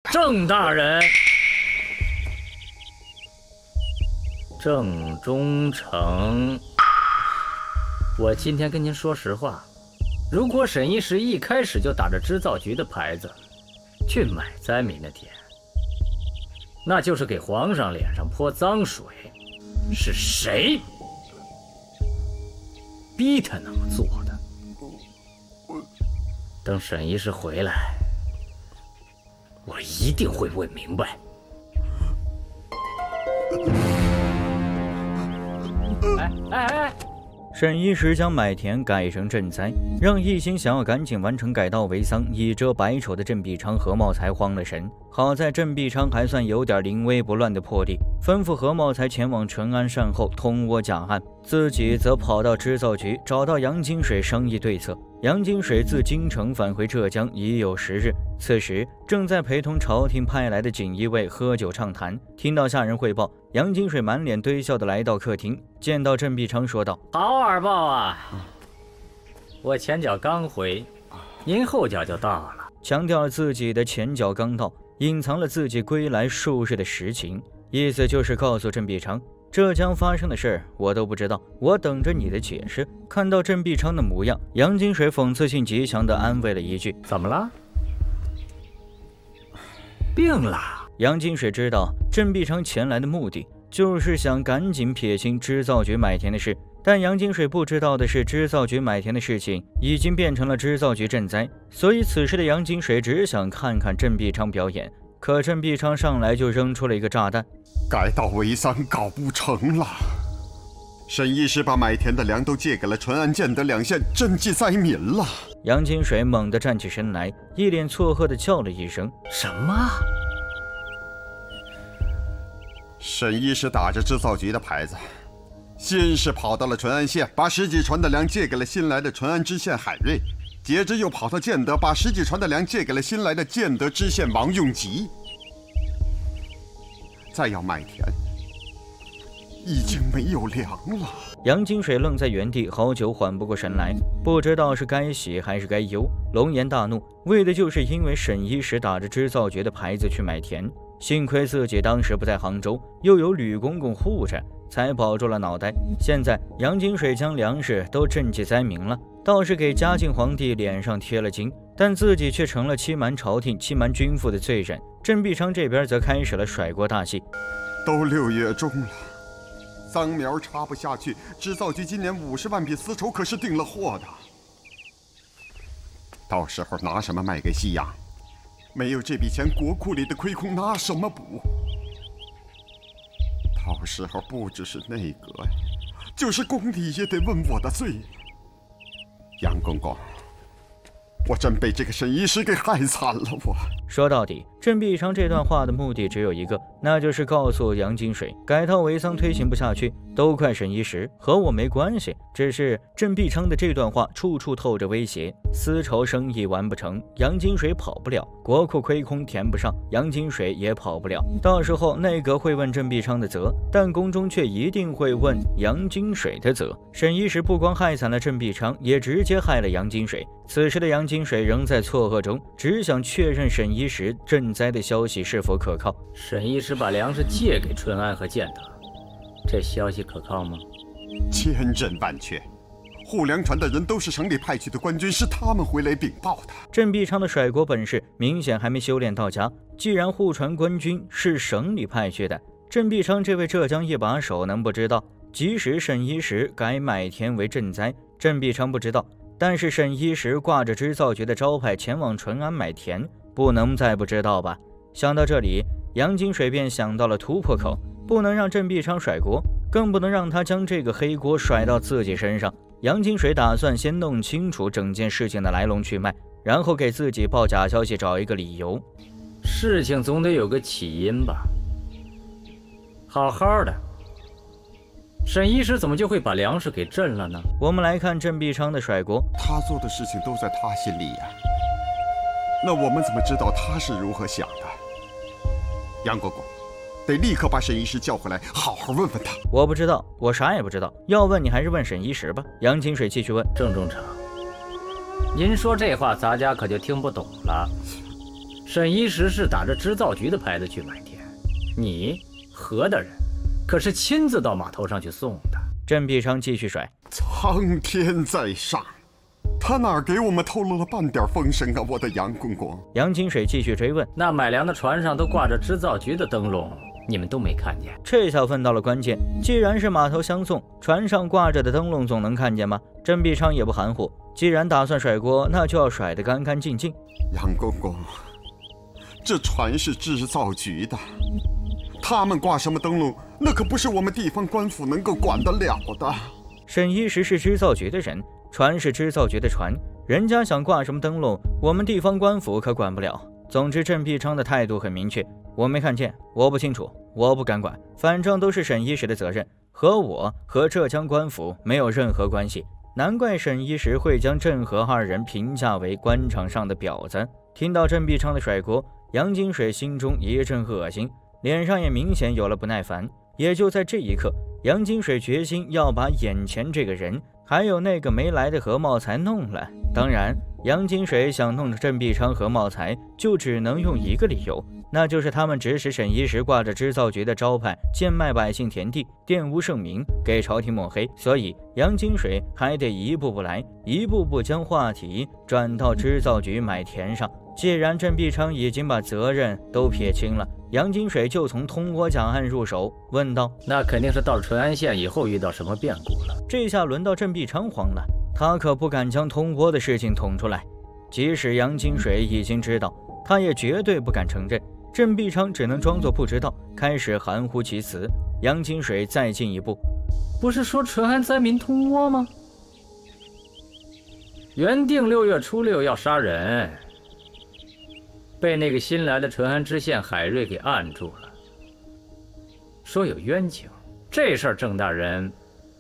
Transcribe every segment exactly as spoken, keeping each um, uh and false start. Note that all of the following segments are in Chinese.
郑大人，郑忠诚，我今天跟您说实话，如果沈医师一开始就打着织造局的牌子去买灾民的田，那就是给皇上脸上泼脏水。是谁逼他那么做的？等沈医师回来，我一定会问明白。哎哎哎！ 沈医师将买田改成赈灾，让一心想要赶紧完成改稻为桑、以遮百丑的郑必昌、何茂才慌了神。好在郑必昌还算有点临危不乱的魄力，吩咐何茂才前往淳安善后通窝假案，自己则跑到织造局找到杨金水商议对策。杨金水自京城返回浙江已有十日，此时正在陪同朝廷派来的锦衣卫喝酒畅谈。听到下人汇报，杨金水满脸堆笑地来到客厅，见到郑必昌说道：“ 好耳报啊！我前脚刚回，您后脚就到了。” 强调了自己的前脚刚到，隐藏了自己归来数日的实情，意思就是告诉郑必昌，浙江发生的事儿我都不知道，我等着你的解释。看到郑必昌的模样，杨金水讽刺性极强地安慰了一句：“ 怎么了？病了？” 杨金水知道郑必昌前来的目的就是想赶紧撇清织造局买田的事，但杨金水不知道的是，织造局买田的事情已经变成了织造局赈灾，所以此时的杨金水只想看看郑必昌表演。可郑必昌上来就扔出了一个炸弹：“ 改稻为桑搞不成了。沈医师把买田的粮都借给了淳安、建德两县赈济灾民了。” 杨金水猛地站起身来，一脸错愕地叫了一声：“ 什么？” 沈医师打着织造局的牌子，先是跑到了淳安县，把十几船的粮借给了新来的淳安知县海瑞，接着又跑到建德，把十几船的粮借给了新来的建德知县王永吉。再要卖田，已经没有粮了。 杨金水愣在原地，好久缓不过神来，不知道是该喜还是该忧，龙颜大怒，为的就是因为沈医师打着织造局的牌子去买田。幸亏自己当时不在杭州，又有吕公公护着，才保住了脑袋。现在杨金水将粮食都赈济灾民了，倒是给嘉靖皇帝脸上贴了金，但自己却成了欺瞒朝廷、欺瞒君父的罪人。郑必昌这边则开始了甩锅大戏。 都六月中了，桑苗插不下去，织造局今年五十万匹丝绸可是订了货的，到时候拿什么卖给西洋？没有这笔钱，国库里的亏空拿什么补？到时候不只是内阁呀，就是宫里也得问我的罪。杨公公，我真被这个沈医师给害惨了。我说到底，郑必昌这段话的目的只有一个，那就是告诉杨金水，改稻为桑推行不下去，都怪沈医师，和我没关系。只是郑必昌的这段话处处透着威胁，丝绸生意完不成，杨金水跑不了；国库亏空填不上，杨金水也跑不了。到时候内阁会问郑必昌的责，但宫中却一定会问杨金水的责。沈医师不光害惨了郑必昌，也直接害了杨金水。此时的杨金水仍在错愕中，只想确认沈医师赈灾的消息是否可靠。 沈医师把粮食借给淳安和建德，这消息可靠吗？ 千真万确，护粮船的人都是省里派去的官军，是他们回来禀报的。 郑必昌的甩锅本事明显还没修炼到家。既然护船官军是省里派去的，郑必昌这位浙江一把手能不知道？即使沈医师改买田为赈灾，郑必昌不知道，但是沈医师挂着织造局的招牌前往淳安买田，不能再不知道吧？想到这里，杨金水便想到了突破口，不能让郑必昌甩锅，更不能让他将这个黑锅甩到自己身上。杨金水打算先弄清楚整件事情的来龙去脉，然后给自己报假消息找一个理由。 事情总得有个起因吧？好好的，沈医师怎么就会把粮食给赈了呢？ 我们来看郑必昌的甩锅， 他做的事情都在他心里呀，那我们怎么知道他是如何想的？杨公公，得立刻把沈医师叫回来，好好问问他。 我不知道，我啥也不知道。要问你还是问沈医师吧。杨金水继续问。 郑中诚，您说这话咱家可就听不懂了。 沈一石是打着织造局的牌子去买田，你何大人可是亲自到码头上去送的。 郑必昌继续甩： 苍天在上，他哪给我们透露了半点风声啊，我的杨公公。 杨金水继续追问： 那买粮的船上都挂着织造局的灯笼，你们都没看见？ 这下问到了关键，既然是码头相送，船上挂着的灯笼总能看见吗？郑必昌也不含糊，既然打算甩锅，那就要甩得干干净净。 杨公公，这船是织造局的，他们挂什么灯笼，那可不是我们地方官府能够管得了的。 沈一石是织造局的人，船是织造局的船，人家想挂什么灯笼，我们地方官府可管不了。总之，郑必昌的态度很明确，我没看见，我不清楚，我不敢管，反正都是沈一石的责任，和我和浙江官府没有任何关系。难怪沈一石会将郑和二人评价为官场上的婊子。听到郑必昌的甩锅，杨金水心中一阵恶心，脸上也明显有了不耐烦。也就在这一刻，杨金水决心要把眼前这个人还有那个没来的何茂才弄了。当然，杨金水想弄郑必昌和茂才，就只能用一个理由，那就是他们指使沈一石挂着织造局的招牌，贱卖百姓田地，玷污圣名，给朝廷抹黑。所以杨金水还得一步步来，一步步将话题转到织造局买田上。既然郑必昌已经把责任都撇清了，杨金水就从通倭假案入手，问道： 那肯定是到了淳安县以后遇到什么变故了。 这下轮到郑必昌慌了，他可不敢将通倭的事情捅出来，即使杨金水已经知道，他也绝对不敢承认。郑必昌只能装作不知道，开始含糊其辞。杨金水再进一步： 不是说淳安灾民通倭吗？原定六月初六要杀人，被那个新来的淳安知县海瑞给按住了，说有冤情。这事儿郑大人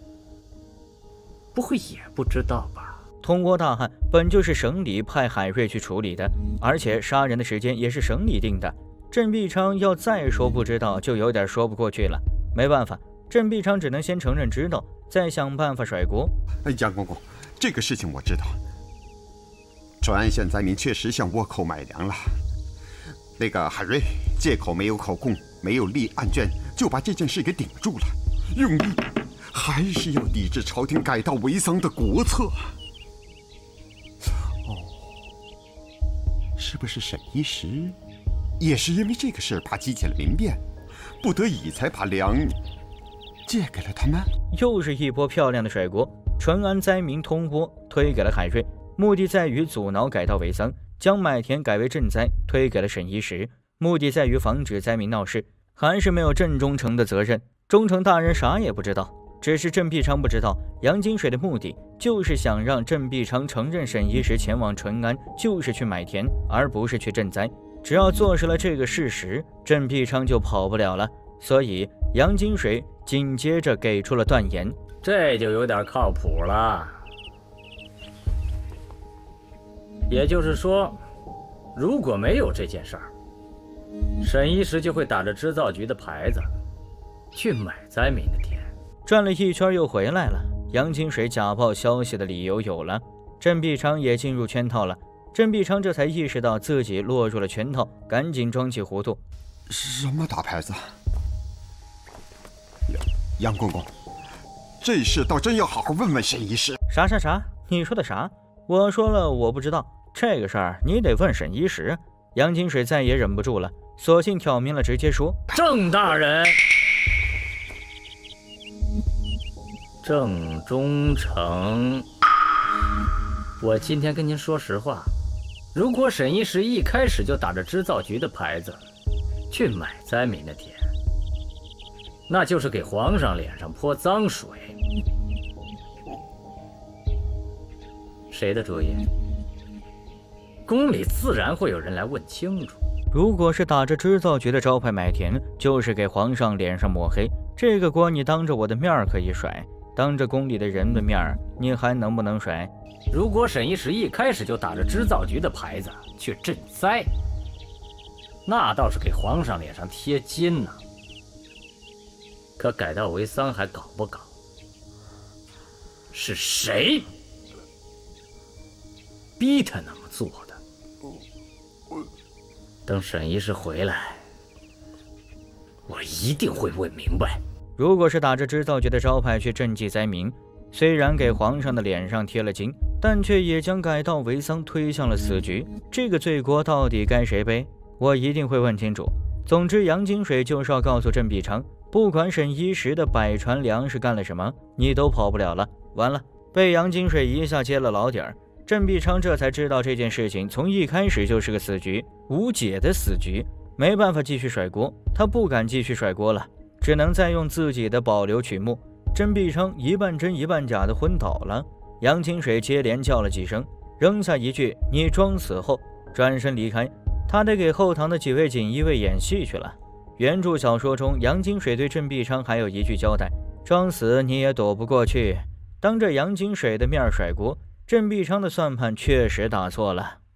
不会也不知道吧？ 通倭大案本就是省里派海瑞去处理的，而且杀人的时间也是省里定的。郑必昌要再说不知道，就有点说不过去了。没办法，郑必昌只能先承认知道，再想办法甩锅。 杨公公，这个事情我知道，淳安县灾民确实向倭寇买粮了。那个海瑞借口没有口供，没有立案卷，就把这件事给顶住了，用意还是要抵制朝廷改道为桑的国策。哦，是不是沈一石也是因为这个事怕激起了民变，不得已才把粮借给了他们？ 又是一波漂亮的甩锅，淳安灾民通倭推给了海瑞，目的在于阻挠改道为桑，将买田改为赈灾推给了沈一石，目的在于防止灾民闹事。还是没有郑忠诚的责任，忠诚大人啥也不知道。只是郑必昌不知道，杨金水的目的就是想让郑必昌承认沈一石前往淳安就是去买田，而不是去赈灾。只要坐实了这个事实，郑必昌就跑不了了。所以杨金水紧接着给出了断言， 这就有点靠谱了。也就是说，如果没有这件事儿，沈一石就会打着织造局的牌子去买灾民的田。 转了一圈又回来了，杨金水假报消息的理由有了，郑必昌也进入圈套了。郑必昌这才意识到自己落入了圈套，赶紧装起糊涂。 什么打牌子？杨公公，这事倒真要好好问问沈一石。 啥啥啥？你说的啥？我说了我不知道，这个事儿你得问沈一石。杨金水再也忍不住了，索性挑明了直接说： 郑大人，郑忠诚，我今天跟您说实话，如果沈一石一开始就打着织造局的牌子去买灾民的田，那就是给皇上脸上泼脏水。谁的主意？宫里自然会有人来问清楚。 如果是打着织造局的招牌买田，就是给皇上脸上抹黑，这个锅你当着我的面可以甩，当着宫里的人的面你还能不能甩？ 如果沈一石一开始就打着织造局的牌子去赈灾，那倒是给皇上脸上贴金呢。可改道为桑还搞不搞？是谁逼他那么做的？ 等沈医师回来，我一定会问明白。 如果是打着织造局的招牌去赈济灾民，虽然给皇上的脸上贴了金，但却也将改道为桑推向了死局。这个罪过到底该谁背？我一定会问清楚。总之，杨金水就是要告诉郑必昌，不管沈一石的百船粮食干了什么，你都跑不了了。完了，被杨金水一下揭了老底儿。郑必昌这才知道这件事情从一开始就是个死局，无解的死局，没办法继续甩锅，他不敢继续甩锅了，只能再用自己的保留曲目。郑必昌一半真一半假的昏倒了，杨金水接连叫了几声，扔下一句“你装死”后，转身离开。他得给后堂的几位锦衣卫演戏去了。原著小说中，杨金水对郑必昌还有一句交代：装死你也躲不过去。当着杨金水的面甩锅，郑必昌的算盘确实打错了。